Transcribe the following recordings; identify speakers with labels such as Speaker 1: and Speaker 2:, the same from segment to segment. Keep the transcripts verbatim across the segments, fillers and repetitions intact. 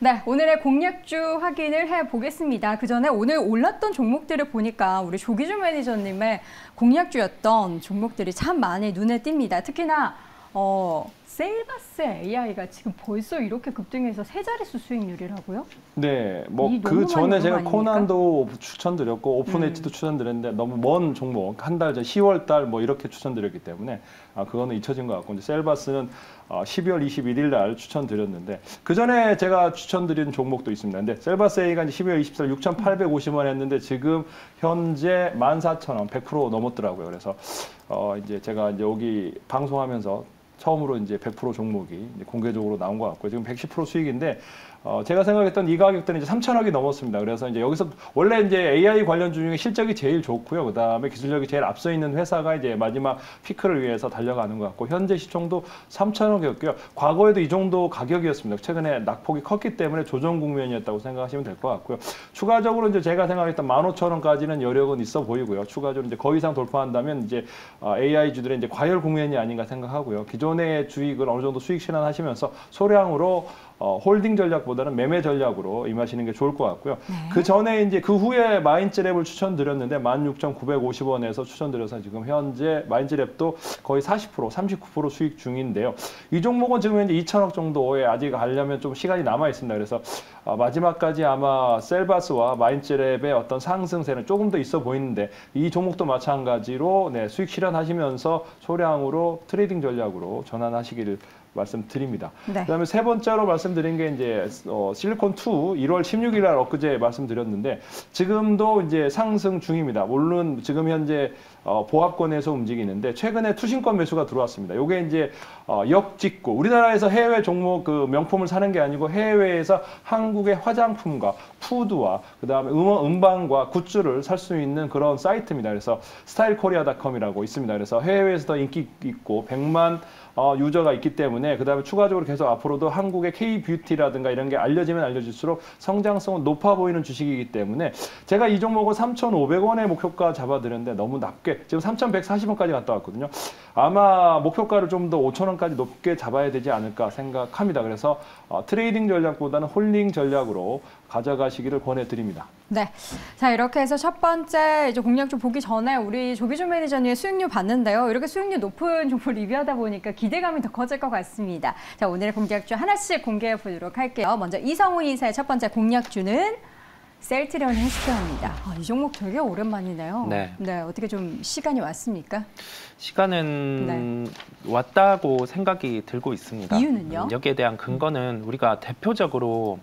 Speaker 1: 네, 오늘의 공략주 확인을 해보겠습니다. 그 전에 오늘 올랐던 종목들을 보니까 우리 조기준 매니저님의 공략주였던 종목들이 참 많이 눈에 띕니다. 특히나 어, 셀바스 에이아이가 지금 벌써 이렇게 급등해서 세 자릿수 수익률이라고요?
Speaker 2: 네, 뭐 그 전에 제가 코난도 추천드렸고 오픈엣지도 음. 추천드렸는데 너무 먼 종목, 한 달 전 시월 달 뭐 이렇게 추천드렸기 때문에 아, 그거는 잊혀진 것 같고 이제 셀바스는 어, 십이월 이십일일 날 추천드렸는데 그 전에 제가 추천드린 종목도 있습니다. 근데 셀바스 A가 이제 십이월 이십사일 육천팔백오십 원 했는데 지금 현재 만 사천 원, 백 퍼센트 넘었더라고요. 그래서 어, 이제 제가 이제 여기 방송하면서 처음으로 이제 백 퍼센트 종목이 이제 공개적으로 나온 것 같고요. 지금 백십 퍼센트 수익인데 어, 제가 생각했던 이 가격대는 이제 삼천억이 넘었습니다. 그래서 이제 여기서 원래 이제 에이아이 관련 주 중에 실적이 제일 좋고요. 그 다음에 기술력이 제일 앞서 있는 회사가 이제 마지막 피크를 위해서 달려가는 것 같고 현재 시총도 삼천억이었고요. 과거에도 이 정도 가격이었습니다. 최근에 낙폭이 컸기 때문에 조정 국면이었다고 생각하시면 될 것 같고요. 추가적으로 이제 제가 생각했던 만 오천 원까지는 여력은 있어 보이고요. 추가적으로 이제 거 이상 돌파한다면 이제 에이아이 주들의 이제 과열 국면이 아닌가 생각하고요. 기존의 주익을 어느 정도 수익 실현하시면서 소량으로 어, 홀딩 전략보다는 매매 전략으로 임하시는 게 좋을 것 같고요. 네. 그 전에 이제 그 후에 마인드랩을 추천드렸는데 만 육천구백오십 원에서 추천드려서 지금 현재 마인드랩도 거의 사십 퍼센트, 삼십구 퍼센트 수익 중인데요. 이 종목은 지금 현재 이천억 정도에 아직 가려면 좀 시간이 남아 있습니다. 그래서 어, 마지막까지 아마 셀바스와 마인드랩의 어떤 상승세는 조금 더 있어 보이는데 이 종목도 마찬가지로 네, 수익 실현하시면서 소량으로 트레이딩 전략으로 전환하시기를 말씀드립니다. 네. 그다음에 세 번째로 말씀드린 게 이제 어, 실리콘투 일월 십육일 날 엊그제 말씀드렸는데 지금도 이제 상승 중입니다. 물론 지금 현재 어, 보합권에서 움직이는데 최근에 투신권 매수가 들어왔습니다. 요게 이제 어, 역직구 우리나라에서 해외 종목 그 명품을 사는 게 아니고 해외에서 한국의 화장품과 푸드와 그다음에 음원, 음반과 굿즈를 살 수 있는 그런 사이트입니다. 그래서 스타일코리아닷컴이라고 있습니다. 그래서 해외에서도 인기 있고 백만 어, 유저가 있기 때문에 그 다음에 추가적으로 계속 앞으로도 한국의 K-뷰티라든가 이런 게 알려지면 알려질수록 성장성은 높아 보이는 주식이기 때문에 제가 이 종목은 삼천오백 원의 목표가 잡아드렸는데 너무 낮게 지금 삼천백사십 원까지 갔다 왔거든요. 아마 목표가를 좀 더 오천 원까지 높게 잡아야 되지 않을까 생각합니다. 그래서 어, 트레이딩 전략보다는 홀딩 전략으로 가져가시기를 권해드립니다.
Speaker 1: 네, 자 이렇게 해서 첫 번째 이제 공략주 보기 전에 우리 조기준 매니저님의 수익률 봤는데요. 이렇게 수익률 높은 종목 리뷰하다 보니까 기대감이 더 커질 것 같습니다. 자 오늘의 공략주 하나씩 공개해 보도록 할게요. 먼저 이성우 이사의 첫 번째 공략주는 셀트리온 헬스케어입니다. 아, 이 종목 되게 오랜만이네요. 네. 네, 어떻게 좀 시간이 왔습니까?
Speaker 3: 시간은 네. 왔다고 생각이 들고 있습니다.
Speaker 1: 이유는요?
Speaker 3: 여기에 대한 근거는 우리가 대표적으로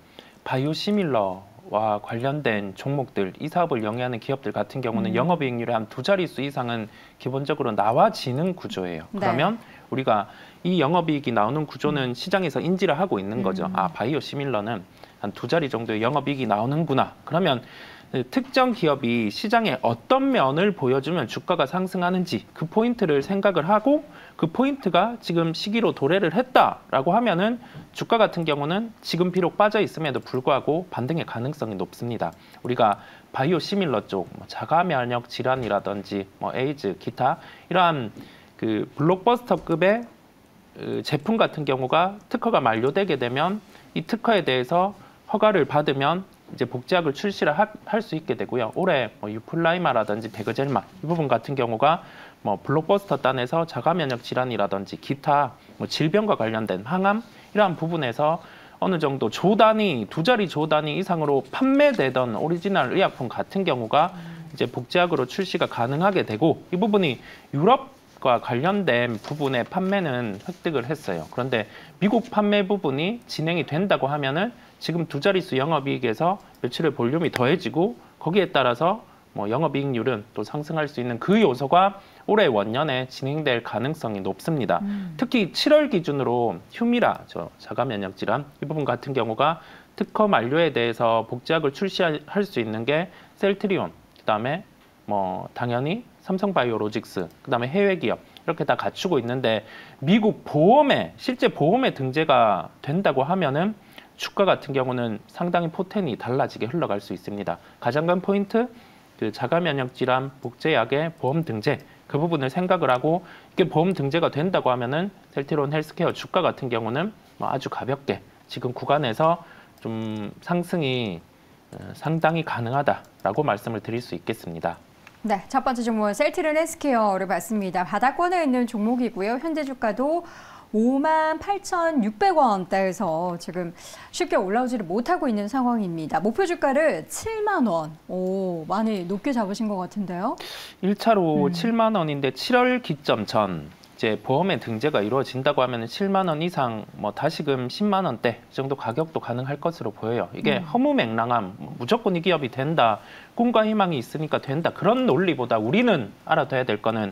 Speaker 3: 바이오시밀러와 관련된 종목들, 이 사업을 영위하는 기업들 같은 경우는 음. 영업이익률의 한 두 자릿수 이상은 기본적으로 나와지는 구조예요. 네. 그러면 우리가 이 영업이익이 나오는 구조는 음. 시장에서 인지를 하고 있는 거죠. 음. 아, 바이오시밀러는 한 두 자리 정도의 영업이익이 나오는구나. 그러면 특정 기업이 시장에 어떤 면을 보여주면 주가가 상승하는지 그 포인트를 생각을 하고 그 포인트가 지금 시기로 도래를 했다라고 하면은 주가 같은 경우는 지금 비록 빠져 있음에도 불구하고 반등의 가능성이 높습니다. 우리가 바이오 시밀러 쪽 뭐 자가 면역 질환이라든지 뭐 에이즈 기타 이러한 그 블록버스터급의 제품 같은 경우가 특허가 만료되게 되면 이 특허에 대해서 허가를 받으면 이제 복제약을 출시를 할 수 있게 되고요. 올해 뭐 유플라이마라든지 베그젤마 이 부분 같은 경우가 뭐 블록버스터 단에서 자가 면역 질환이라든지 기타 뭐 질병과 관련된 항암 이러한 부분에서 어느 정도 조 단위 두 자리 조 단위 이상으로 판매되던 오리지널 의약품 같은 경우가 이제 복제약으로 출시가 가능하게 되고 이 부분이 유럽과 관련된 부분의 판매는 획득을 했어요. 그런데 미국 판매 부분이 진행이 된다고 하면은 지금 두 자릿수 영업이익에서 매출의 볼륨이 더해지고 거기에 따라서 뭐 영업이익률은 또 상승할 수 있는 그 요소가 올해 원년에 진행될 가능성이 높습니다. 음. 특히 칠월 기준으로 휴미라, 저 자가면역질환 이 부분 같은 경우가 특허 만료에 대해서 복제약을 출시할 수 있는 게 셀트리온, 그다음에 뭐 당연히 삼성바이오로직스, 그다음에 해외 기업 이렇게 다 갖추고 있는데 미국 보험에 실제 보험에 등재가 된다고 하면은 주가 같은 경우는 상당히 포텐이 달라지게 흘러갈 수 있습니다. 가장 큰 포인트, 그 자가면역질환 복제약의 보험 등재 그 부분을 생각을 하고 이게 보험 등재가 된다고 하면은 셀트리온 헬스케어 주가 같은 경우는 뭐 아주 가볍게 지금 구간에서 좀 상승이 상당히 가능하다라고 말씀을 드릴 수 있겠습니다.
Speaker 1: 네, 첫 번째 종목은 셀트리온 헬스케어를 봤습니다. 바닥권에 있는 종목이고요. 현재 주가도 오만 팔천육백 원대에서 지금 쉽게 올라오지를 못하고 있는 상황입니다. 목표 주가를 칠만 원. 오, 많이 높게 잡으신 것 같은데요.
Speaker 3: 일 차로
Speaker 1: 음.
Speaker 3: 칠만 원인데 칠월 기점 전 이제 보험의 등재가 이루어진다고 하면 칠만 원 이상 뭐 다시금 십만 원대 정도 가격도 가능할 것으로 보여요. 이게 음. 허무맹랑함, 무조건 이 기업이 된다, 꿈과 희망이 있으니까 된다, 그런 논리보다 우리는 알아둬야 될 거는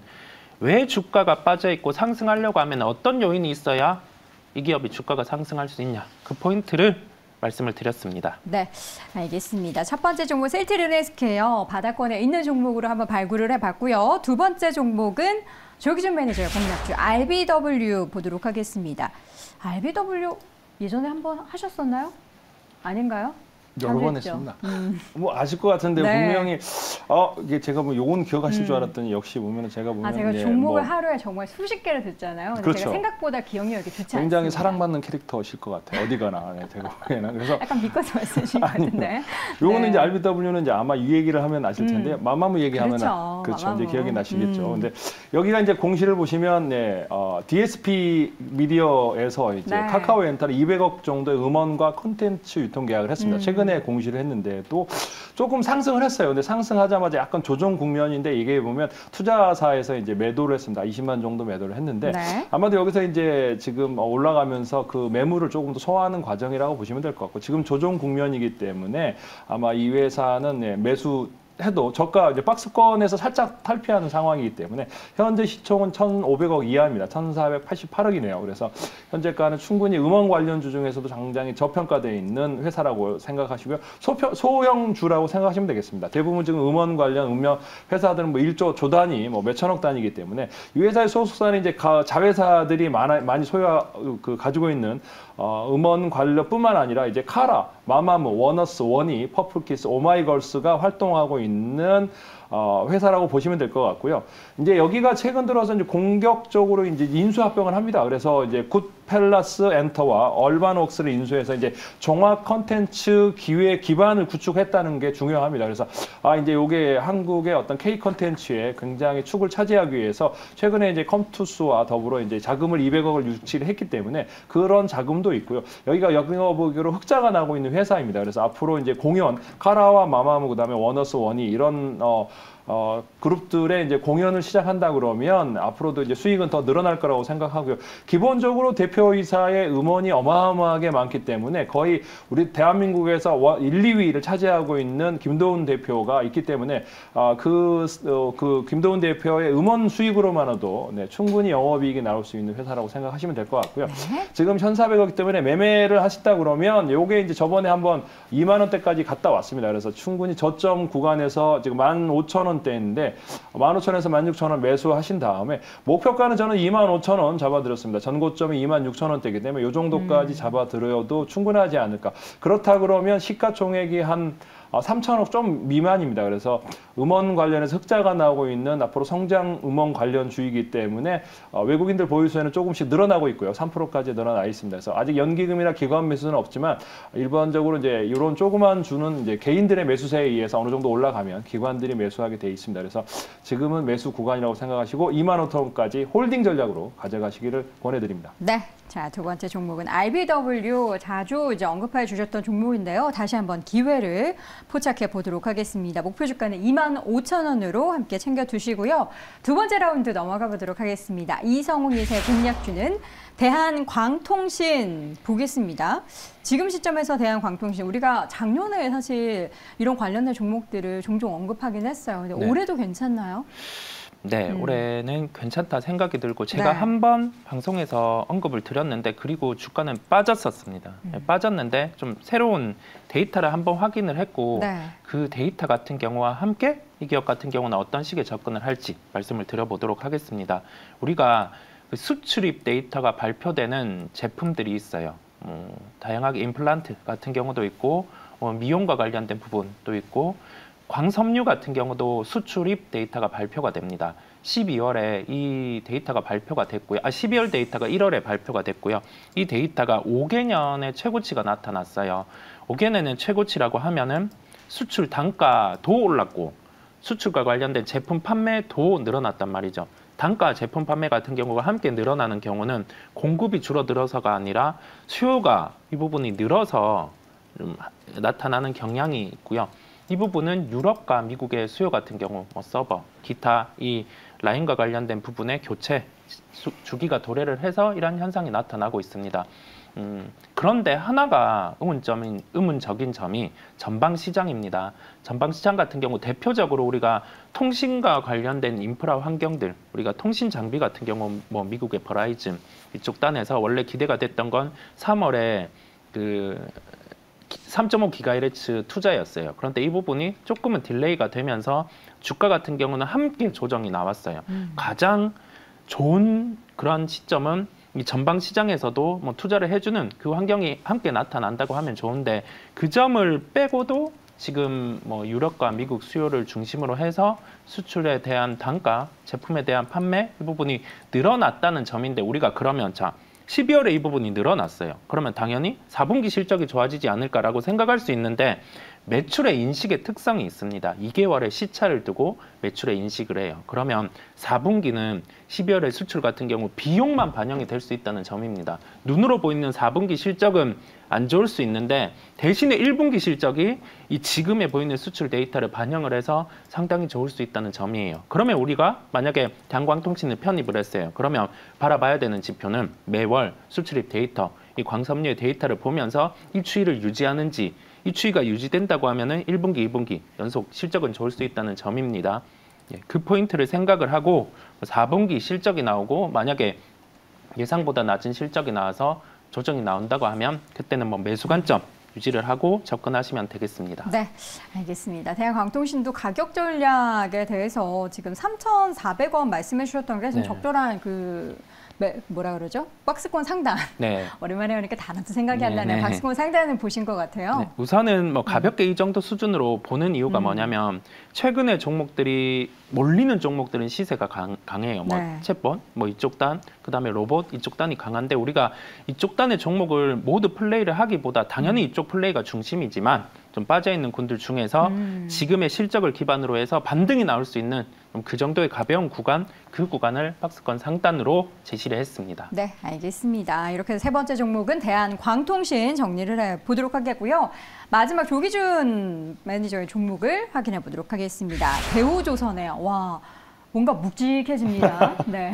Speaker 3: 왜 주가가 빠져 있고 상승하려고 하면 어떤 요인이 있어야 이 기업이 주가가 상승할 수 있냐, 그 포인트를 말씀을 드렸습니다.
Speaker 1: 네, 알겠습니다. 첫 번째 종목 셀트리온 헬스케어 바닥권에 있는 종목으로 한번 발굴을 해봤고요. 두 번째 종목은 조기준 매니저의 공략주 알비더블유 보도록 하겠습니다. 알비더블유 예전에 한번 하셨었나요? 아닌가요?
Speaker 2: 여러 번 했습니다.
Speaker 1: 음.
Speaker 2: 뭐 아실 것 같은데 네. 분명히 어 이게 제가 뭐 요건 기억하실 음. 줄 알았더니 역시 보면은 제가 보면
Speaker 1: 아 제가
Speaker 2: 예,
Speaker 1: 종목을
Speaker 2: 뭐
Speaker 1: 하루에 정말 수십 개를 듣잖아요. 근데
Speaker 2: 그렇죠.
Speaker 1: 제가 생각보다 기억력이 좋지 않습니다.
Speaker 2: 굉장히 사랑받는 캐릭터실 것 같아요. 어디 가나 네, 제가 보기에는 그래서
Speaker 1: 약간 믿고서 말씀하신 것 같은데.
Speaker 2: 요거는
Speaker 1: 네.
Speaker 2: 이제 알비더블유는 이제 아마 이 얘기를 하면 아실 텐데 음. 마마무 얘기하면
Speaker 1: 그렇죠,
Speaker 2: 그렇죠
Speaker 1: 마마무.
Speaker 2: 이제 기억이 나시겠죠.
Speaker 1: 음.
Speaker 2: 근데 여기가 이제 공시를 보시면 네, 어, 디에스피 미디어에서 이제
Speaker 1: 네.
Speaker 2: 카카오 엔터를 이백억 정도의 음원과 콘텐츠 유통 계약을 했습니다.
Speaker 1: 음.
Speaker 2: 최근에 공시를 했는데. 또 조금 상승을 했어요. 근데 상승하자마자 약간 조정 국면인데 이게 보면 투자사에서 이제 매도를 했습니다. 이십만 정도 매도를 했는데
Speaker 1: 네.
Speaker 2: 아마도 여기서 이제 지금 올라가면서 그 매물을 조금 더 소화하는 과정이라고 보시면 될 것 같고 지금 조정 국면이기 때문에 아마 이 회사는 매수 해도 저가 이제 박스권에서 살짝 탈피하는 상황이기 때문에 현재 시총은 천오백억 이하입니다. 천사백팔십팔억이네요. 그래서 현재가는 충분히 음원 관련주 중에서도 굉장히 저평가되어 있는 회사라고 생각하시고요. 소평, 소형주라고 생각하시면 되겠습니다. 대부분 지금 음원 관련 음료 회사들은 뭐 일조 조 단위, 뭐 몇천억 단위이기 때문에 이 회사의 소속사는 이제 자회사들이 많아, 많이 소유 그 가지고 있는 어, 음원 관련뿐만 아니라 이제 카라, 마마무, 워너스, 원이, 퍼플키스, 오마이걸스가 활동하고 있는 어, 회사라고 보시면 될 것 같고요. 이제 여기가 최근 들어서 이제 공격적으로 이제 인수 합병을 합니다. 그래서 이제 굿펠라스 엔터와 얼반웍스를 인수해서 이제 종합 컨텐츠 기회 기반을 구축했다는 게 중요합니다. 그래서 아 이제 이게 한국의 어떤 K 컨텐츠에 굉장히 축을 차지하기 위해서 최근에 이제 컴투스와 더불어 이제 자금을 이백억을 유치를 했기 때문에 그런 자금도 있고요. 여기가 영업으로 흑자가 나고 있는 회사입니다. 그래서 앞으로 이제 공연 카라와 마마무 그다음에 워너스 원이 이런 어 어, 그룹들의 이제 공연을 시작한다 그러면 앞으로도 이제 수익은 더 늘어날 거라고 생각하고요. 기본적으로 대표이사의 음원이 어마어마하게 많기 때문에 거의 우리 대한민국에서 일, 이 위를 차지하고 있는 김도훈 대표가 있기 때문에 어, 그, 어, 그 김도훈 대표의 음원 수익으로만으로도 네, 충분히 영업이익이 나올 수 있는 회사라고 생각하시면 될 것 같고요. 네. 지금 천사백억 때문에 매매를 하셨다 그러면 요게 이제 저번에 한번 이만 원대까지 갔다 왔습니다. 그래서 충분히 저점 구간에서 지금 만 오천 원 대인데 만 오천 원에서 만 육천 원 매수하신 다음에 목표가는 저는 이만 오천 원 잡아드렸습니다. 전고점이 이만 육천 원대이기 때문에 이 정도까지 음. 잡아드려도 충분하지 않을까. 그렇다 그러면 시가총액이 한 삼천억 좀 미만입니다. 그래서 음원 관련해서 흑자가 나오고 있는 앞으로 성장 음원 관련 주이기 때문에 외국인들 보유수에는 조금씩 늘어나고 있고요. 삼 퍼센트까지 늘어나 있습니다. 그래서 아직 연기금이나 기관 매수는 없지만 일반적으로 이제 이런 조그만 주는 이제 개인들의 매수세에 의해서 어느 정도 올라가면 기관들이 매수하게 돼 있습니다. 그래서 지금은 매수 구간이라고 생각하시고 이만 오천 원까지 홀딩 전략으로 가져가시기를 권해드립니다.
Speaker 1: 네. 자, 두 번째 종목은 알비더블유 자주 이제 언급해 주셨던 종목인데요. 다시 한번 기회를 포착해 보도록 하겠습니다. 목표 주가는 이만 오천 원으로 함께 챙겨 두시고요. 두 번째 라운드 넘어가 보도록 하겠습니다. 이성훈 이사의 공략주는 대한광통신 보겠습니다. 지금 시점에서 대한광통신 우리가 작년에 사실 이런 관련된 종목들을 종종 언급하긴 했어요. 근데 네. 올해도 괜찮나요?
Speaker 3: 네, 음. 올해는 괜찮다 생각이 들고 제가 네. 한번 방송에서 언급을 드렸는데 그리고 주가는 빠졌었습니다. 음. 네, 빠졌는데 좀 새로운 데이터를 한번 확인을 했고 네. 그 데이터 같은 경우와 함께 이 기업 같은 경우는 어떤 식의 접근을 할지 말씀을 드려보도록 하겠습니다. 우리가 그 수출입 데이터가 발표되는 제품들이 있어요. 음, 다양하게 임플란트 같은 경우도 있고 어, 미용과 관련된 부분도 있고 광섬유 같은 경우도 수출입 데이터가 발표가 됩니다. 십이월에 이 데이터가 발표가 됐고요. 아, 십이월 데이터가 일월에 발표가 됐고요. 이 데이터가 오 개년의 최고치가 나타났어요. 오 개년의 최고치라고 하면은 수출 단가도 올랐고 수출과 관련된 제품 판매도 늘어났단 말이죠. 단가 제품 판매 같은 경우가 함께 늘어나는 경우는 공급이 줄어들어서가 아니라 수요가 이 부분이 늘어서 좀 나타나는 경향이 있고요. 이 부분은 유럽과 미국의 수요 같은 경우 뭐 서버, 기타 이 라인과 관련된 부분의 교체 수, 주기가 도래를 해서 이런 현상이 나타나고 있습니다. 음, 그런데 하나가 의문점인, 의문적인 점이 전방시장입니다. 전방시장 같은 경우 대표적으로 우리가 통신과 관련된 인프라 환경들, 우리가 통신 장비 같은 경우 뭐 미국의 버라이즌 이쪽 단에서 원래 기대가 됐던 건 삼월에 그 삼 점 오 기가헤르츠 투자였어요. 그런데 이 부분이 조금은 딜레이가 되면서 주가 같은 경우는 함께 조정이 나왔어요. 음. 가장 좋은 그런 시점은 이 전방 시장에서도 뭐 투자를 해주는 그 환경이 함께 나타난다고 하면 좋은데 그 점을 빼고도 지금 뭐 유럽과 미국 수요를 중심으로 해서 수출에 대한 단가, 제품에 대한 판매 이 부분이 늘어났다는 점인데 우리가 그러면 자 십이월에 이 부분이 늘어났어요. 그러면 당연히 사 분기 실적이 좋아지지 않을까라고 생각할 수 있는데 매출의 인식의 특성이 있습니다. 이 개월의 시차를 두고 매출의 인식을 해요. 그러면 사 분기는 십이월의 수출 같은 경우 비용만 반영이 될 수 있다는 점입니다. 눈으로 보이는 사 분기 실적은 안 좋을 수 있는데 대신에 일 분기 실적이 이 지금에 보이는 수출 데이터를 반영을 해서 상당히 좋을 수 있다는 점이에요. 그러면 우리가 만약에 대한광통신을 편입을 했어요. 그러면 바라봐야 되는 지표는 매월 수출입 데이터, 이 광섬유의 데이터를 보면서 이 추이를 유지하는지 이 추이가 유지된다고 하면은 일 분기, 이 분기 연속 실적은 좋을 수 있다는 점입니다. 그 포인트를 생각을 하고 사 분기 실적이 나오고 만약에 예상보다 낮은 실적이 나와서 조정이 나온다고 하면 그때는 뭐 매수 관점 유지를 하고 접근하시면 되겠습니다.
Speaker 1: 네, 알겠습니다. 대한광통신도 가격 전략에 대해서 지금 삼천사백 원 말씀해 주셨던 게 좀
Speaker 3: 네.
Speaker 1: 적절한 그 뭐라 그러죠? 박스권 상단.
Speaker 3: 네.
Speaker 1: 오랜만에 하니까 단어도 생각이 안
Speaker 3: 네,
Speaker 1: 나네요.
Speaker 3: 네.
Speaker 1: 박스권 상단을 보신 것 같아요.
Speaker 3: 네. 우선은 뭐 가볍게 음. 이 정도 수준으로 보는 이유가 음. 뭐냐면 최근에 종목들이 몰리는 종목들은 시세가 강, 강해요. 뭐
Speaker 1: 네.
Speaker 3: 챗봇, 뭐 이쪽 단, 그다음에 로봇 이쪽 단이 강한데 우리가 이쪽 단의 종목을 모두 플레이를 하기보다 당연히 이쪽 플레이가 중심이지만 좀 빠져있는 군들 중에서 음. 지금의 실적을 기반으로 해서 반등이 나올 수 있는 그 정도의 가벼운 구간, 그 구간을 박스권 상단으로 제시를 했습니다.
Speaker 1: 네, 알겠습니다. 이렇게 해서 세 번째 종목은 대한광통신 정리를 해보도록 하겠고요. 마지막 조기준 매니저의 종목을 확인해 보도록 하겠습니다. 대우조선해요. 와, 뭔가 묵직해집니다. 네.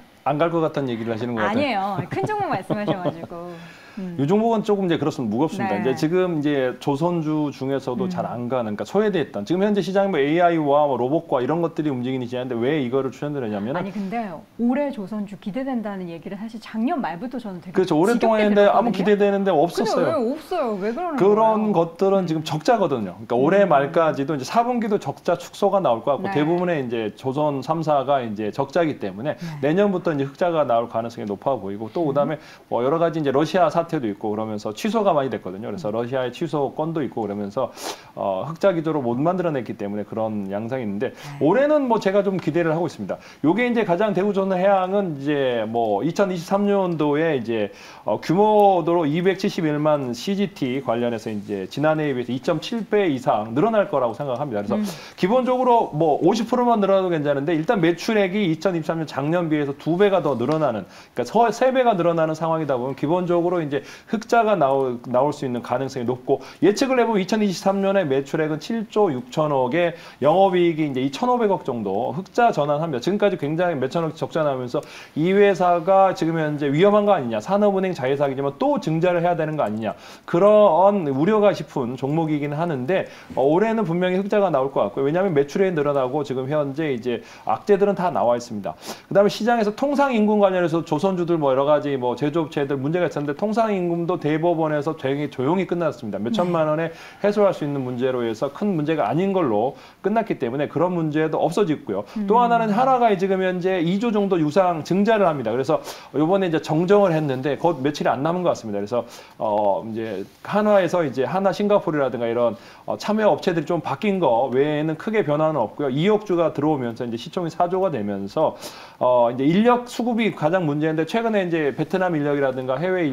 Speaker 2: 안 갈 것 같다는 얘기를 하시는 것 같아요.
Speaker 1: 아니에요. 큰 종목 말씀하셔가지고. 음.
Speaker 2: 이 종목은 조금 이제 그렇습니다. 무겁습니다.
Speaker 1: 네.
Speaker 2: 이제 지금 이제 조선주 중에서도 음. 잘 안 가는, 그러니까 소외됐던. 지금 현재 시장이 뭐 에이아이와 뭐 로봇과 이런 것들이 움직이는 시장인데 왜 이거를 추천드리냐면
Speaker 1: 아니 근데 올해 조선주 기대된다는 얘기를 사실 작년 말부터 저는 되게
Speaker 2: 그렇죠. 오랫동안 했는데 아무 기대되는데 없었어요.
Speaker 1: 근데 왜 없어요? 왜 그러는
Speaker 2: 그런
Speaker 1: 거예요?
Speaker 2: 것들은 지금 적자거든요. 그러니까 음. 올해 말까지도 이제 사 분기도 적자 축소가 나올 것 같고 네. 대부분의 이제 조선 삼 사가 이제 적자이기 때문에 네. 내년부터 이제 흑자가 나올 가능성이 높아 보이고 또 그다음에 음. 뭐 여러 가지 이제 러시아 사태도 있고 그러면서 취소가 많이 됐거든요. 그래서 러시아의 취소 건도 있고 그러면서 어, 흑자 기조로 못 만들어냈기 때문에 그런 양상이 있는데 네. 올해는 뭐 제가 좀 기대를 하고 있습니다. 요게 이제 가장 대우조선해양은 이제 뭐 이천이십삼 년도에 이제 어, 규모도로 이백칠십일만 씨지티 관련해서 이제 지난해에 비해서 이 점 칠 배 이상 늘어날 거라고 생각합니다. 그래서 음. 기본적으로 뭐 오십 퍼센트만 늘어나도 괜찮은데 일단 매출액이 이천이십삼 년 작년 비해서 두 배가 더 늘어나는, 그러니까 세 배가 늘어나는 상황이다 보면 기본적으로 이제 흑자가 나올, 나올 수 있는 가능성이 높고 예측을 해보면 이천이십삼 년에 매출액은 칠조 육천억에 영업이익이 이제 이천오백억 정도 흑자 전환합니다. 지금까지 굉장히 몇천억 적자 나면서 이 회사가 지금 현재 위험한 거 아니냐, 산업은행 자회사이지만 또 증자를 해야 되는 거 아니냐, 그런 우려가 싶은 종목이긴 하는데 어, 올해는 분명히 흑자가 나올 것 같고요. 왜냐하면 매출액이 늘어나고 지금 현재 이제 악재들은 다 나와 있습니다. 그다음에 시장에서 통상임금 관련해서 조선주들 뭐 여러 가지 뭐 제조업체들 문제가 있었는데 통상임금도 대법원에서 되게 조용히 끝났습니다. 몇 천만 원에 해소할 수 있는 문제로 해서 큰 문제가 아닌 걸로 끝났기 때문에 그런 문제도 없어졌고요. 음. 또 하나는 하나가 지금 현재 이조 정도 유상 증자를 합니다. 그래서 이번에 이제 정정을 했는데 곧 며칠이 안 남은 것 같습니다. 그래서 어 이제 한화에서 이제 하나 싱가포르라든가 이런 어 참여 업체들이 좀 바뀐 거 외에는 크게 변화는 없고요. 이억주가 들어오면서 이제 시총이 사조가 되면서 어 이제 인력 수급이 가장 문제인데 최근에 이제 베트남 인력이라든가 해외 인력들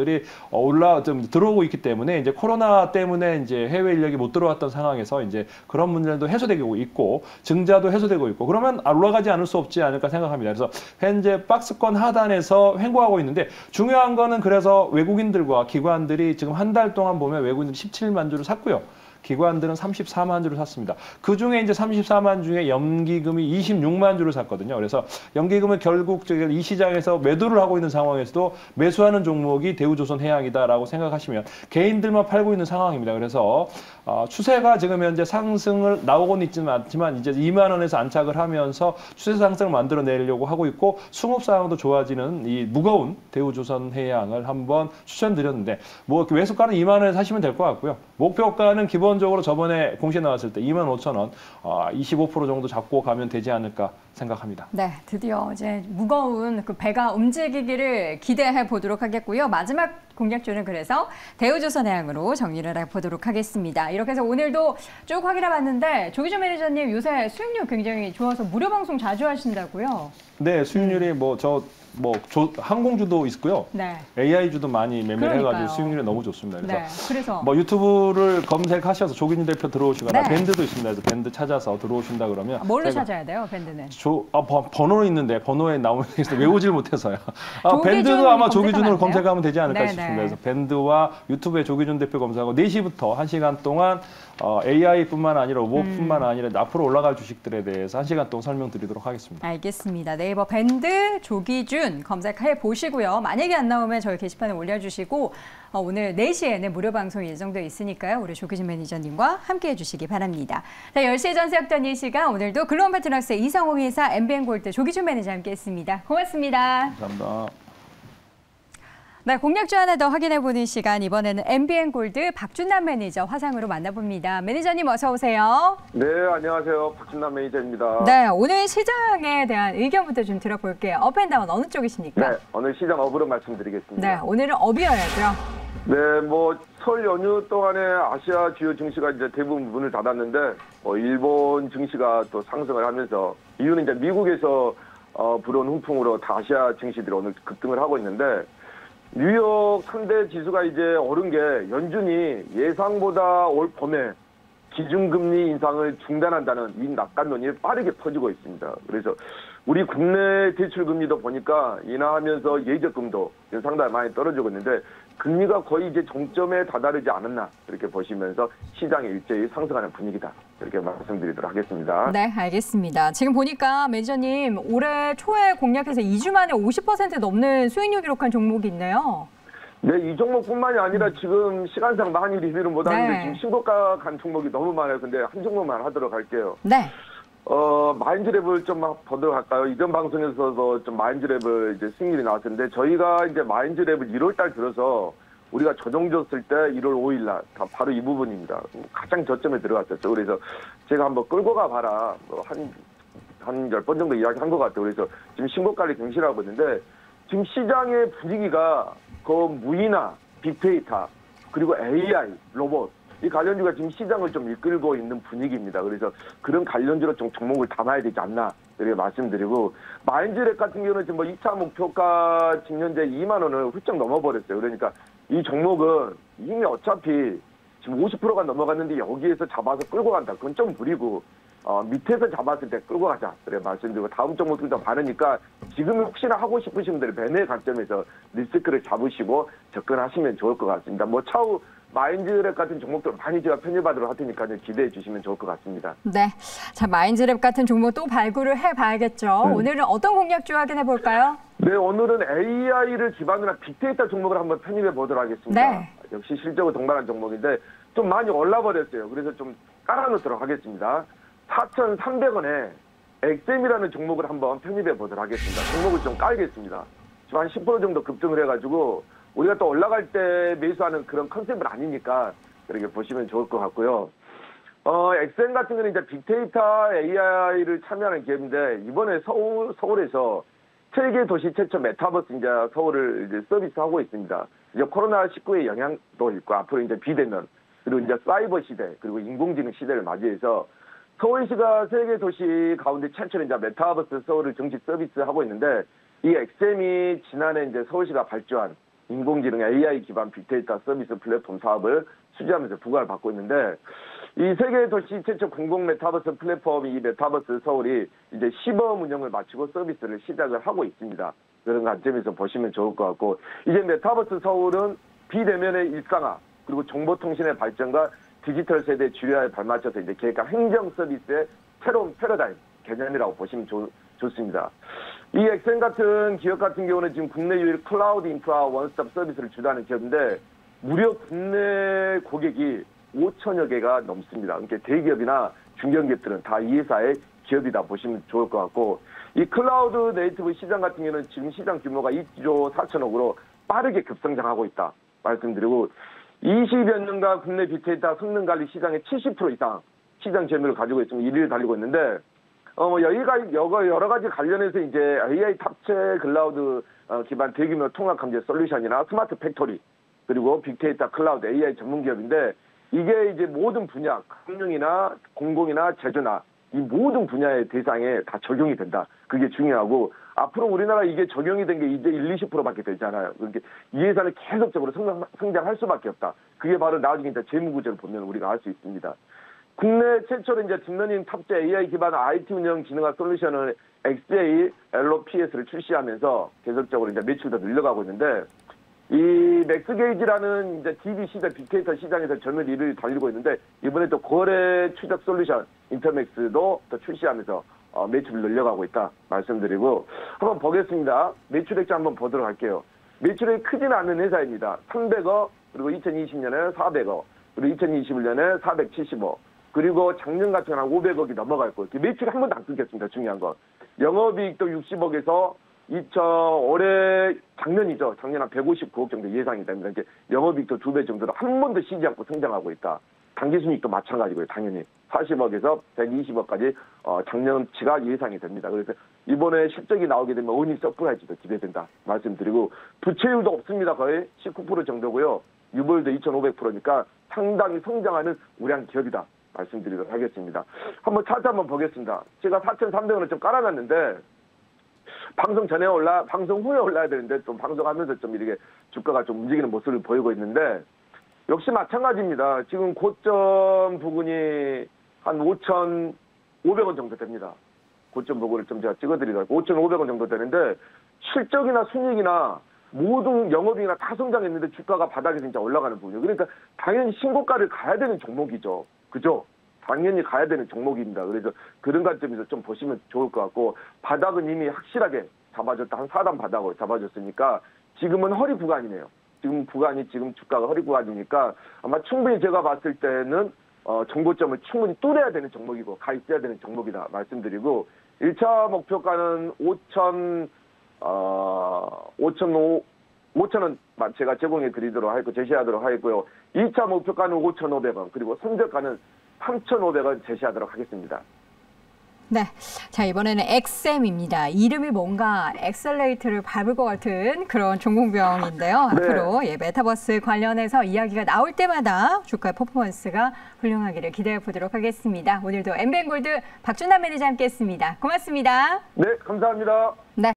Speaker 2: 기관들이 올라 좀 들어오고 있기 때문에 이제 코로나 때문에 이제 해외 인력이 못 들어왔던 상황에서 이제 그런 문제도 해소되고 있고 증자도 해소되고 있고 그러면 올라가지 않을 수 없지 않을까 생각합니다. 그래서 현재 박스권 하단에서 횡보하고 있는데 중요한 거는 그래서 외국인들과 기관들이 지금 한 달 동안 보면 외국인들이 십칠만 주를 샀고요. 기관들은 삼십사만 주를 샀습니다. 그중에 이제 삼십사만 중에 연기금이 이십육만 주를 샀거든요. 그래서 연기금은 결국 이 시장에서 매도를 하고 있는 상황에서도 매수하는 종목이 대우조선해양이다라고 생각하시면 개인들만 팔고 있는 상황입니다. 그래서 어, 추세가 지금 현재 상승을 나오고는 있지만 이제 이만 원에서 안착을 하면서 추세 상승을 만들어내려고 하고 있고 수급 상황도 좋아지는 이 무거운 대우조선해양을 한번 추천드렸는데 뭐 매수가는 이만 원에 사시면 될 것 같고요. 목표가는 기본적으로 저번에 공시에 나왔을 때 이만 오천 원, 어, 이십오 퍼센트 정도 잡고 가면 되지 않을까 생각합니다.
Speaker 1: 네, 드디어 이제 무거운 그 배가 움직이기를 기대해 보도록 하겠고요. 마지막 공략주는 그래서 대우조선해양으로 정리를 해보도록 하겠습니다. 이렇게 해서 오늘도 쭉 확인해 봤는데 조기준 매니저님 요새 수익률 굉장히 좋아서 무료 방송 자주 하신다고요?
Speaker 2: 네, 수익률이 뭐 저 뭐 항공주도 있고요.
Speaker 1: 네.
Speaker 2: 에이아이주도 많이 매매를 해가지고 수익률이 너무 좋습니다. 그래서,
Speaker 1: 네, 그래서
Speaker 2: 뭐 유튜브를 검색하셔서 조기준 대표 들어오시거나
Speaker 1: 네.
Speaker 2: 밴드도 있습니다. 그래서 밴드 찾아서 들어오신다 그러면
Speaker 1: 아, 뭘로 찾아야 돼요, 밴드는?
Speaker 2: 조, 아, 번, 번호는 있는데 번호에 나오는 게 있어요. 외우질 못해서요. 아, 밴드도 아마 조기준으로 검색하면 되지 않을까
Speaker 1: 네,
Speaker 2: 싶습니다.
Speaker 1: 네.
Speaker 2: 그래서 밴드와 유튜브에 조기준 대표 검색하고 네 시부터 한 시간 동안 어, 에이아이뿐만 아니라 로봇뿐만
Speaker 1: 음.
Speaker 2: 아니라 앞으로 올라갈 주식들에 대해서 한 시간 동안 설명드리도록 하겠습니다.
Speaker 1: 알겠습니다. 네이버 밴드 조기준 검색해 보시고요. 만약에 안 나오면 저희 게시판에 올려주시고 어, 오늘 네 시에는 무료 방송이 예정되어 있으니까요. 우리 조기준 매니저님과 함께해 주시기 바랍니다. 자, 열 시에 전세였던 이 시간 오늘도 글로벌 파트너스의 이성홍 회사 엠비엔골드 조기준 매니저 함께했습니다. 고맙습니다.
Speaker 2: 감사합니다.
Speaker 1: 네, 공략주 하나 더 확인해보는 시간 이번에는 엠비엔골드 박준남 매니저 화상으로 만나봅니다. 매니저님 어서 오세요.
Speaker 4: 네, 안녕하세요. 박준남 매니저입니다.
Speaker 1: 네, 오늘 시장에 대한 의견부터 좀 들어볼게요. 업앤다운 어느 쪽이십니까?
Speaker 4: 네, 오늘 시장 업으로 말씀드리겠습니다.
Speaker 1: 네, 오늘은 업이어야죠.
Speaker 4: 네, 뭐 설 연휴 동안에 아시아 주요 증시가 이제 대부분 문을 닫았는데 뭐 일본 증시가 또 상승을 하면서 이유는 이제 미국에서 어, 불어온 훈풍으로 다 아시아 증시들이 오늘 급등을 하고 있는데 뉴욕 삼 대 지수가 이제 오른 게 연준이 예상보다 올 봄에 기준금리 인상을 중단한다는 이 낙관론이 빠르게 퍼지고 있습니다. 그래서 우리 국내 대출금리도 보니까 인하하면서 예적금도 상당히 많이 떨어지고 있는데 금리가 거의 이제 종점에 다다르지 않았나 이렇게 보시면서 시장이 일제히 상승하는 분위기다. 이렇게 말씀드리도록 하겠습니다.
Speaker 1: 네, 알겠습니다. 지금 보니까 매니저님 올해 초에 공략해서 이 주 만에 오십 퍼센트 넘는 수익률 기록한 종목이 있네요.
Speaker 4: 네, 이 종목뿐만이 아니라 지금 시간상 많이 리뷰를 못하는데
Speaker 1: 네.
Speaker 4: 지금 신고가 간 종목이 너무 많아요. 근데 한 종목만 하도록 할게요.
Speaker 1: 네.
Speaker 4: 어, 마인드랩을 좀 보도록 할까요? 이전 방송에서도 좀 마인드랩을 이제 승률이 나왔는데 저희가 이제 마인드랩을 일월 달 들어서 우리가 조정줬을 때 일월 오일 날 다 바로 이 부분입니다. 가장 저점에 들어갔었죠. 그래서 제가 한번 끌고 가봐라. 뭐 한, 한 열 번 정도 이야기 한 것 같아요. 그래서 지금 신고가를 갱신하고 있는데 지금 시장의 분위기가 그 무인화, 빅데이터, 그리고 에이아이, 로봇 이 관련주가 지금 시장을 좀 이끌고 있는 분위기입니다. 그래서 그런 관련주로 좀 종목을 담아야 되지 않나 이렇게 말씀드리고 마인드랩 같은 경우는 지금 뭐 이 차 목표가 지금 현재 이만 원을 훌쩍 넘어버렸어요. 그러니까 이 종목은 이미 어차피 지금 오십 퍼센트가 넘어갔는데 여기에서 잡아서 끌고 간다. 그건 좀 무리고 어, 밑에서 잡았을 때 끌고 가자. 그래 말씀드리고 다음 종목들도 많으니까 지금 혹시나 하고 싶으신 분들은 매매 관점에서 리스크를 잡으시고 접근하시면 좋을 것 같습니다. 뭐 차후 마인드랩 같은 종목들 많이 제가 편입하도록 할 테니까 기대해 주시면 좋을 것 같습니다.
Speaker 1: 네, 자 마인드랩 같은 종목 또 발굴을 해봐야겠죠. 음. 오늘은 어떤 공략주 확인해 볼까요?
Speaker 4: 네, 오늘은 에이아이를 기반으로 한 빅데이터 종목을 한번 편입해 보도록 하겠습니다.
Speaker 1: 네.
Speaker 4: 역시 실적으로 동반한 종목인데 좀 많이 올라버렸어요. 그래서 좀 깔아놓도록 하겠습니다. 사천삼백 원에 엑셈이라는 종목을 한번 편입해 보도록 하겠습니다. 종목을 좀 깔겠습니다. 지금 한 십 퍼센트 정도 급등을 해가지고 우리가 또 올라갈 때 매수하는 그런 컨셉은 아니니까 그렇게 보시면 좋을 것 같고요. 어, 엑셈 같은 경우는 이제 빅데이터 에이아이를 참여하는 기업인데 이번에 서울, 서울에서 세계 도시 최초 메타버스 이제 서울을 이제 서비스하고 있습니다. 이제 코로나 십구의 영향도 있고 앞으로 이제 비대면 그리고 이제 사이버 시대 그리고 인공지능 시대를 맞이해서 서울시가 세계 도시 가운데 최초로 이제 메타버스 서울을 정식 서비스하고 있는데 이 엑셈이 지난해 이제 서울시가 발주한 인공지능 에이아이 기반 빅데이터 서비스 플랫폼 사업을 수주하면서 부과를 받고 있는데 이 세계 도시 최초 공공 메타버스 플랫폼 이 메타버스 서울이 이제 시범 운영을 마치고 서비스를 시작을 하고 있습니다. 그런 관점에서 보시면 좋을 것 같고 이제 메타버스 서울은 비대면의 일상화 그리고 정보통신의 발전과 디지털 세대 주류화에 발맞춰서 이제 계획과 행정 서비스의 새로운 패러다임 개념이라고 보시면 좋, 좋습니다. 이 엑센 같은 기업 같은 경우는 지금 국내 유일 클라우드 인프라 원스톱 서비스를 주도하는 기업인데 무려 국내 고객이 오천여 개가 넘습니다. 그러니까 대기업이나 중견기업들은 다 이 회사의 기업이다 보시면 좋을 것 같고 이 클라우드 네이티브 시장 같은 경우는 지금 시장 규모가 이조 사천억으로 빠르게 급성장하고 있다 말씀드리고 이십여 년간 국내 빅데이터 성능 관리 시장의 칠십 퍼센트 이상 시장 점유율을 가지고 있으면 일 위를 달리고 있는데 어, 여기가 여러 가지 관련해서 이제 에이아이 탑재 클라우드 어, 기반 대규모 통합 감지 솔루션이나 스마트 팩토리 그리고 빅데이터 클라우드 에이아이 전문 기업인데 이게 이제 모든 분야, 금융이나 공공이나 제조나 이 모든 분야의 대상에 다 적용이 된다. 그게 중요하고 앞으로 우리나라 이게 적용이 된 게 이제 일, 이십 퍼센트밖에 되잖아요. 그러니까 이 회사는 계속적으로 성장, 성장할 수밖에 없다. 그게 바로 나중에 이제 재무구조를 보면 우리가 알 수 있습니다. 국내 최초로 이제 딥러닝 탑재 에이아이 기반 아이티 운영 기능화 솔루션을 엑스에이 엘오피에스를 출시하면서 계속적으로 이제 매출도 늘려가고 있는데 이 맥스게이지라는 이제 디비 시장, 빅데이터 시장에서 점유율 일 위를 달리고 있는데 이번에 또 거래 추적 솔루션 인터맥스도 또 출시하면서 어, 매출을 늘려가고 있다 말씀드리고 한번 보겠습니다. 매출액자 한번 보도록 할게요. 매출액이 크지는 않은 회사입니다. 삼백억 그리고 이천이십 년에 사백억 그리고 이천이십일 년에 사백칠십억 그리고 작년 같은 경우는 오백억이 넘어갈 거예요. 매출이 한 번도 안 끊겼습니다. 중요한 건 영업이익도 육십억에서 이천 올해 작년이죠. 작년 한 백오십구억 정도 예상이 됩니다. 이제 영업이익도 두 배 정도로 한 번도 쉬지 않고 성장하고 있다. 당기순이익도 마찬가지고요. 당연히 사십억에서 백이십억까지 어, 작년치가 예상이 됩니다. 그래서 이번에 실적이 나오게 되면 어닝 서프라이즈도 기대된다 말씀드리고 부채율도 없습니다. 거의 십구 퍼센트 정도고요. 유보율도 이천오백 퍼센트니까 상당히 성장하는 우량 기업이다 말씀드리도록 하겠습니다. 한번 차트 한번 보겠습니다. 제가 사천삼백 원을 좀 깔아놨는데 방송 전에 올라, 방송 후에 올라야 되는데 좀 방송하면서 좀 이렇게 주가가 좀 움직이는 모습을 보이고 있는데 역시 마찬가지입니다. 지금 고점 부근이 한 오천오백 원 정도 됩니다. 고점 부근을 좀 제가 찍어드리도록 오천오백 원 정도 되는데 실적이나 순이익이나 모든 영업이익이나 다 성장했는데 주가가 바닥에서 진짜 올라가는 부분이에요. 그러니까 당연히 신고가를 가야 되는 종목이죠. 그죠? 당연히 가야 되는 종목입니다. 그래서 그런 관점에서 좀 보시면 좋을 것 같고 바닥은 이미 확실하게 잡아줬다. 한 사 단 바닥으로 잡아줬으니까 지금은 허리 구간이네요. 지금 구간이 지금 주가가 허리 구간이니까 아마 충분히 제가 봤을 때는 어, 정고점을 충분히 뚫어야 되는 종목이고 가 있어야 되는 종목이다 말씀드리고 일 차 목표가는 오천, 어, 오천오, 오천 원 제가 제공해 드리도록 하겠고 제시하도록 하겠고요. 이 차 목표가는 오천오백 원 그리고 선저가는 삼천오백 원 제시하도록 하겠습니다.
Speaker 1: 네, 자 이번에는 엑스엠입니다. 이름이 뭔가 엑셀레이터를 밟을 것 같은 그런 종목명인데요. 네. 앞으로 예, 메타버스 관련해서 이야기가 나올 때마다 주가의 퍼포먼스가 훌륭하기를 기대해 보도록 하겠습니다. 오늘도 엠비엔골드 박준남 매니저 함께했습니다. 고맙습니다.
Speaker 4: 네, 감사합니다.
Speaker 1: 네.